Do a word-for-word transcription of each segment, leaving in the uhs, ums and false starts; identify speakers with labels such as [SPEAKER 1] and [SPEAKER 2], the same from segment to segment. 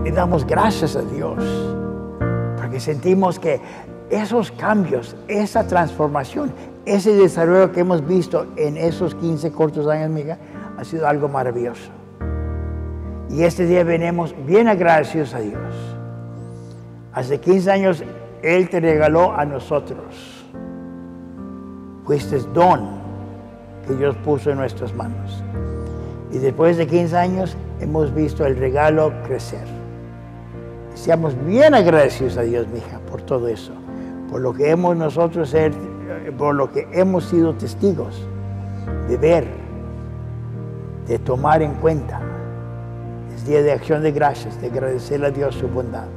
[SPEAKER 1] le damos gracias a Dios, porque sentimos que esos cambios, esa transformación, ese desarrollo que hemos visto en esos quince cortos años, mija, ha sido algo maravilloso. Y este día venimos bien agradecidos a Dios. Hace quince años Él te regaló a nosotros. Fuiste don que Dios puso en nuestras manos. Y después de quince años hemos visto el regalo crecer. Seamos bien agradecidos a Dios, mija, por todo eso. Por lo que hemos nosotros ser, por lo que hemos sido testigos de ver, de tomar en cuenta. Es día de acción de gracias, de agradecerle a Dios su bondad.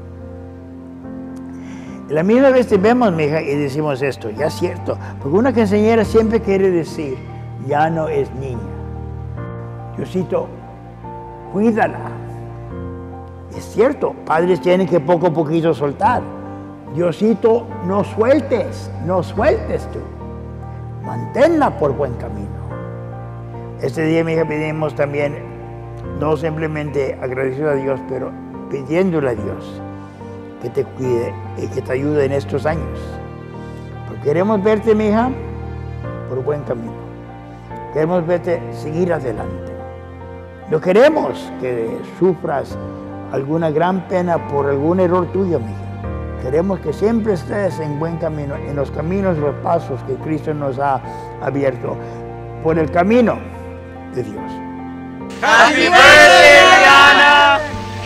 [SPEAKER 1] Y la misma vez te vemos, mija, y decimos esto, ya es cierto, porque una quinceañera siempre quiere decir, ya no es niña. Diosito, cuídala. Es cierto, padres tienen que poco a poquito soltar. Diosito, no sueltes, no sueltes tú. Manténla por buen camino. Este día, mija, pedimos también, no simplemente agradecido a Dios, pero pidiéndole a Dios que te cuide y que te ayude en estos años. Porque queremos verte, mija, por buen camino. Queremos verte seguir adelante. No queremos que sufras alguna gran pena por algún error tuyo, mija. Queremos que siempre estés en buen camino, en los caminos, los pasos que Cristo nos ha abierto, por el camino de Dios.
[SPEAKER 2] ¡Happy birthday, Brianna!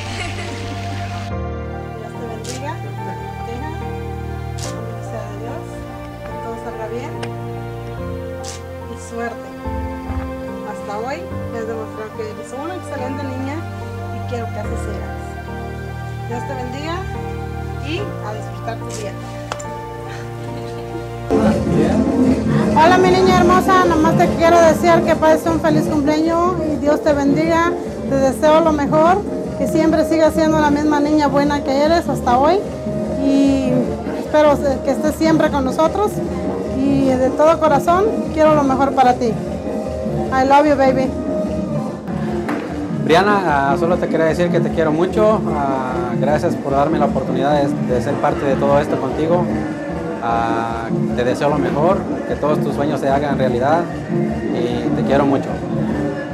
[SPEAKER 3] Dios te bendiga, te proteja, que sea de Dios, que todo salga bien y suerte. Hasta hoy me has demostrado que eres una excelente niña y quiero que así seas. Dios te bendiga y a disfrutar tu día. Hola mi niña hermosa, nomás te quiero desear que pases un feliz cumpleaños y Dios te bendiga. Te deseo lo mejor, que siempre sigas siendo la misma niña buena que eres hasta hoy y espero que estés siempre con nosotros y de todo corazón quiero lo mejor para ti. I love you, baby.
[SPEAKER 4] Brianna, uh, solo te quería decir que te quiero mucho. Uh, gracias por darme la oportunidad de, de ser parte de todo esto contigo. Uh, te deseo lo mejor, que todos tus sueños se hagan realidad y te quiero mucho.